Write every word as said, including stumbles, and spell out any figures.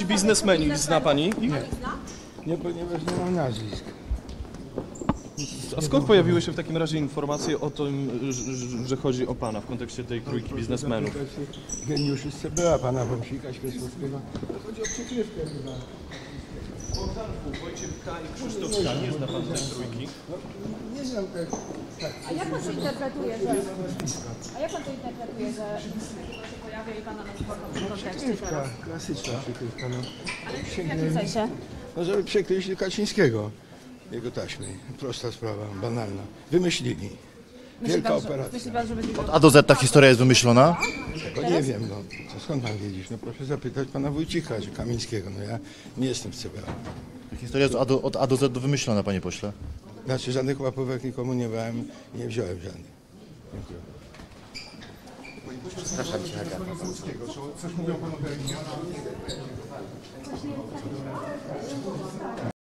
trójki biznesmeni, zna pani ich? Nie. Nie, ponieważ nie mam nazwisk. A skąd pojawiły się w takim razie informacje o tym, że- że chodzi o pana w kontekście tej trójki biznesmenów? Geniuszy z C B A, pana Wąsika, Świesłowskiego. Chodzi o przykrywkę chyba. Bogdanów, Wojciech K. i Krzysztof K. Nie zna pan tej trójki? No, nie znam tak. tak. A jak pan to interpretuje, że... A jak pan to interpretuje, że się pojawia i pana nazwa w tym kontekście Przykrywka, teraz? klasyczna przykrywka. No. W jakim sensie? No, żeby przekreślić Kaczyńskiego, jego taśmy. Prosta sprawa, banalna. Wymyślili. Wielka pan, że- operacja. Myśli pan, że będzie... Od A do Z ta historia jest wymyślona? Tego nie wiem, no. To skąd pan wiedzieć? No proszę zapytać pana Wójcika czy Kamińskiego. No ja nie jestem z C B A. Historia jest od A do, od A do Z wymyślona, panie pośle. Znaczy żadnych łapówek nikomu nie brałem i nie wziąłem żadnych. Dziękuję. Coś mówią panowie.